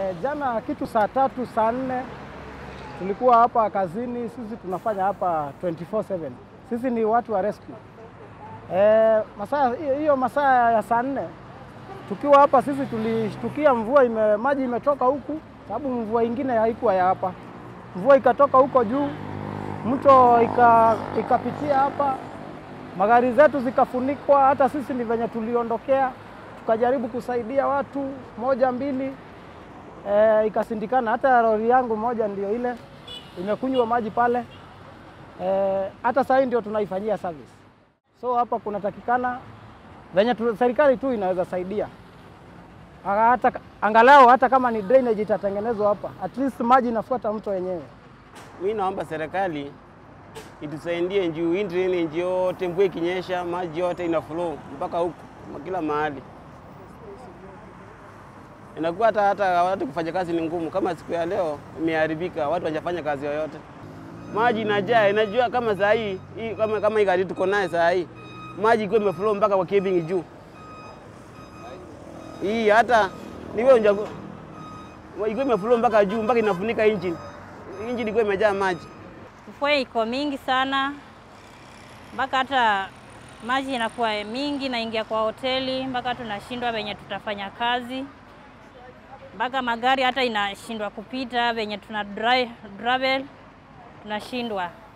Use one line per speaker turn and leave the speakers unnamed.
Jana kitu saa 3, saa 4 tulikuwa hapa kazini. Sisi tunafanya hapa 24/7. Sisi ni watu wa rescue. Masaa ya saa 4 tukiwa hapa sisi tulishtukia maji imetoka huku, sababu mvua ingine haikuwa ya hapa. Mvua ikatoka huko juu, mto ikapitia hapa, magari zetu zikafunikwa. Hata sisi ni venye tuliondokea, tukajaribu kusaidia watu 1-2, ikasindikana. Hata lori yangu moja ndio ile imekunywa maji pale. Hata sasa ndio tunaifanyia service. So hapa kunatakikana venye serikali tu inaweza saidia. Angalau hata kama ni drainage itatengenezwa hapa, at least maji inafuata mto wenyewe.
Mimi naomba serikali itusaidie juu hii drainage yote, mvua ikinyesha maji yote ina flow mpaka huko kila mahali. Inakuwa hata watu kufanya kazi ni ngumu. Kama siku ya leo imeharibika, watu hawajafanya kazi yoyote. Maji inajaa, inajua kama saa hii kama hii gari tuko naye saa hii, maji iko imeflow mpaka kwa cabin juu. Hii hata niwe njago iko imeflow mpaka juu, mpaka inafunika engine. Engine iko imejaa maji.
Mvua iko mingi sana, mpaka hata maji inakuwa mingi na ingia kwa hoteli, mpaka tunashindwa venye tutafanya kazi. Mpaka magari hata inashindwa kupita venye tuna travel, tunashindwa.